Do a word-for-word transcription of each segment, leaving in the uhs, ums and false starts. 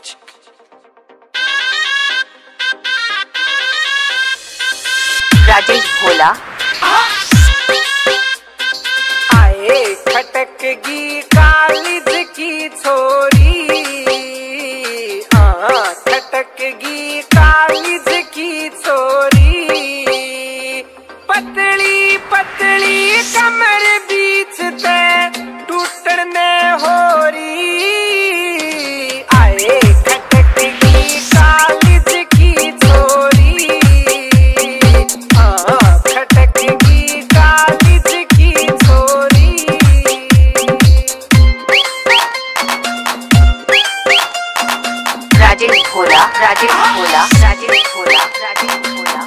राजेश भोला आए खटक गी कालिज की छोरी, हाँ खटक गी कालिज की छोरी, पतली पतली कमर बीच ते टूटने हो रही। आए खटक गी कालिज की छोरी, हाँ खटक गी कालिज की छोरी। राजेश भोला राजेश भोला राजेश भोला राजेश भोला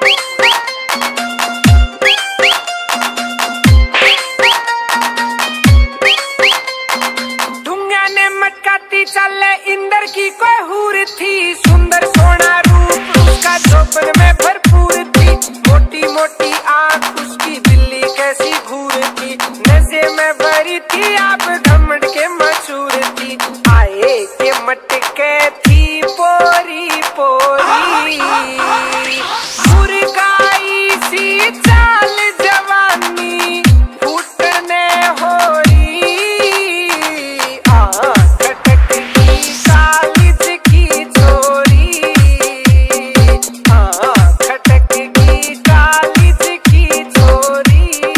दुनिया ने मटकाती चले इंदर की कोई हूर थी, सुंदर सोना रूप उसका जोबन में भरपूर थी, मोटी मोटी आंख उसकी बिल्ली कैसी घूर थी, नशे में भरी थी आप घमंड के मशहूर थी। आए के मटके थी पोरी पोरी, मुर्गाई सी चाल जवानी फूटने हो रही। आ खटक गी कालिज की छोरी, हाँ खटक गी कालिज की छोरी।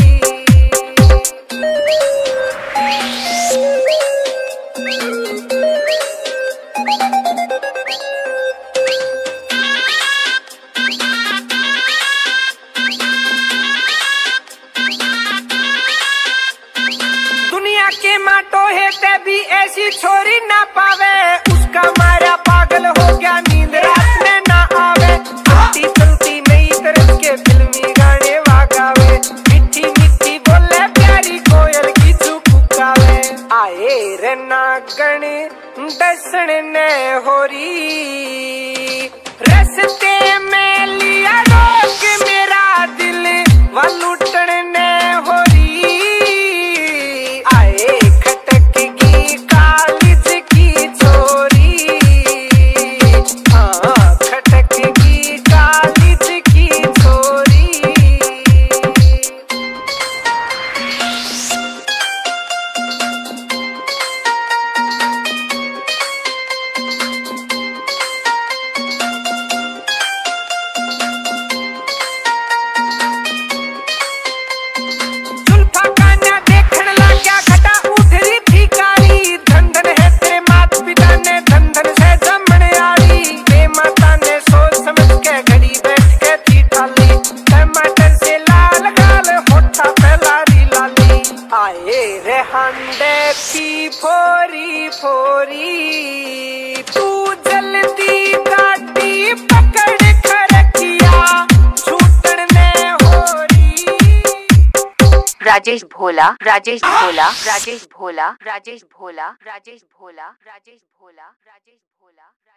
दुनिया के माटो है ते भी ऐसी छोरी ना पावे, उसका मारा पागल हो गया नींद रात में ना आवे, चलती चलती नई तरह के फिल्मी गाने वागावे, मीठी मीठी बोले प्यारी कोयल की चुकावे। आए रे नागण दसन ने होरी, रस्ते में लिया रोक मेरा दिल वा लुटने हो रही। आए खटक गी कालिज की छोरी, हाँ खटक गी कालिज की छोरी। जुल्फा कान्या देखण लाग्या घटा उठ रही थी काली, धन धन है तेरे मात पिता ने धन धन से जमण आली, ते माता ने सोच समझ के घड़ी बैठ के थी ठाली, टमाटर से लाल गाल होठा पे लारी लाली। आए रे हांडे थी फोरी फोरी, तू जल्दी गाड़ी पकड़ खरकिया छूटने हो रही। राजेश भोला राजेश भोला राजेश भोला राजेश भोला राजेश भोला राजेश भोला राजेश भोला।